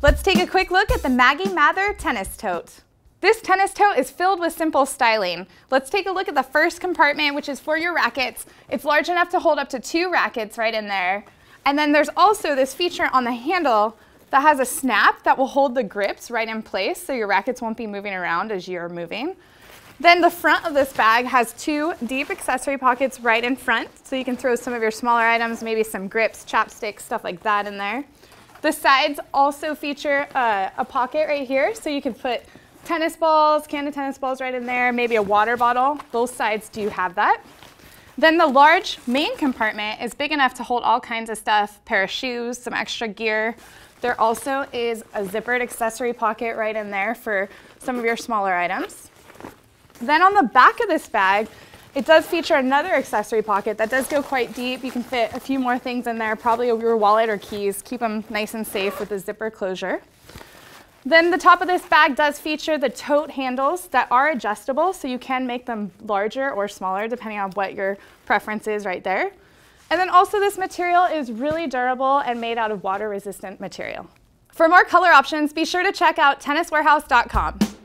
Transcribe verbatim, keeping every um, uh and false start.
Let's take a quick look at the Maggie Mather tennis tote. This tennis tote is filled with simple styling. Let's take a look at the first compartment, which is for your rackets. It's large enough to hold up to two rackets right in there. And then there's also this feature on the handle that has a snap that will hold the grips right in place so your rackets won't be moving around as you're moving. Then the front of this bag has two deep accessory pockets right in front, so you can throw some of your smaller items, maybe some grips, chapsticks, stuff like that in there. The sides also feature uh, a pocket right here, so you can put tennis balls, can of tennis balls right in there, maybe a water bottle. Both sides do have that. Then the large main compartment is big enough to hold all kinds of stuff, pair of shoes, some extra gear. There also is a zippered accessory pocket right in there for some of your smaller items. Then on the back of this bag, it does feature another accessory pocket that does go quite deep. You can fit a few more things in there, probably your wallet or keys. Keep them nice and safe with the zipper closure. Then the top of this bag does feature the tote handles that are adjustable, so you can make them larger or smaller depending on what your preference is right there. And then also this material is really durable and made out of water-resistant material. For more color options, be sure to check out tennis warehouse dot com.